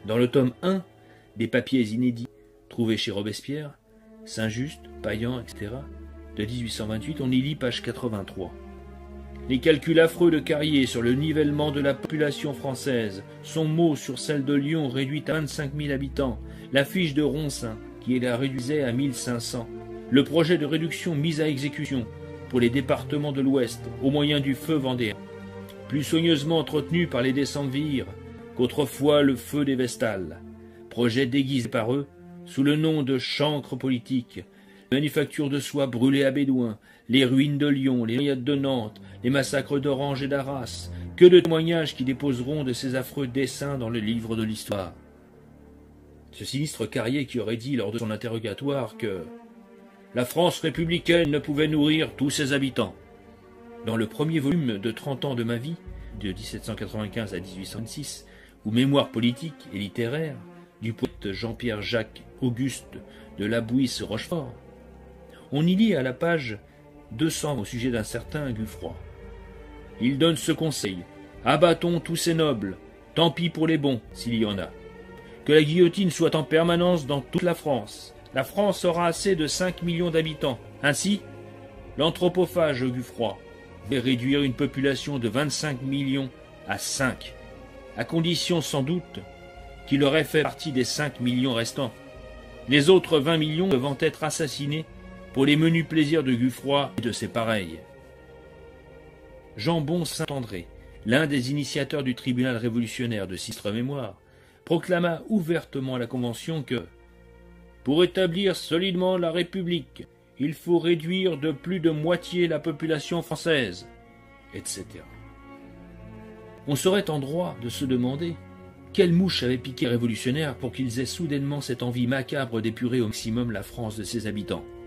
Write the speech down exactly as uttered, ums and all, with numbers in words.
Dans le tome un des papiers inédits trouvés chez Robespierre, Saint-Just, Payan, et cetera, de dix-huit cent vingt-huit, on y lit page quatre-vingt-trois. Les calculs affreux de Carrier sur le nivellement de la population française, son mot sur celle de Lyon réduite à vingt-cinq mille habitants, la fiche de Ronsin qui la réduisait à mille cinq cents, le projet de réduction mis à exécution pour les départements de l'Ouest au moyen du feu vendéen, plus soigneusement entretenu par les décemvirs qu'autrefois le feu des Vestales, projet déguisé par eux sous le nom de chancre politique, manufactures de soie brûlées à Bédouin, les ruines de Lyon, les noyades de Nantes, les massacres d'Orange et d'Arras, que de témoignages qui déposeront de ces affreux dessins dans le livre de l'histoire. Ce sinistre Carrier qui aurait dit lors de son interrogatoire que la France républicaine ne pouvait nourrir tous ses habitants. Dans le premier volume de trente ans de ma vie, de dix-sept cent quatre-vingt-quinze à dix-huit cent vingt-six, ou mémoire politique et littéraire, du poète Jean-Pierre Jacques Auguste de Labouisse Rochefort, on y lit à la page deux cents au sujet d'un certain Guffroy. Il donne ce conseil: abattons tous ces nobles, tant pis pour les bons, s'il y en a. Que la guillotine soit en permanence dans toute la France. La France aura assez de cinq millions d'habitants. Ainsi, l'anthropophage Guffroy va réduire une population de vingt-cinq millions à cinq, à condition sans doute qu'il aurait fait partie des cinq millions restants. Les autres vingt millions devant être assassinés pour les menus plaisirs de Guffroy et de ses pareils. Jean Bon Saint-André, l'un des initiateurs du tribunal révolutionnaire de Sistre Mémoire, proclama ouvertement à la Convention que « pour établir solidement la République, il faut réduire de plus de moitié la population française, et cetera. On serait en droit de se demander quelle mouche avait piqué les révolutionnaires pour qu'ils aient soudainement cette envie macabre d'épurer au maximum la France de ses habitants.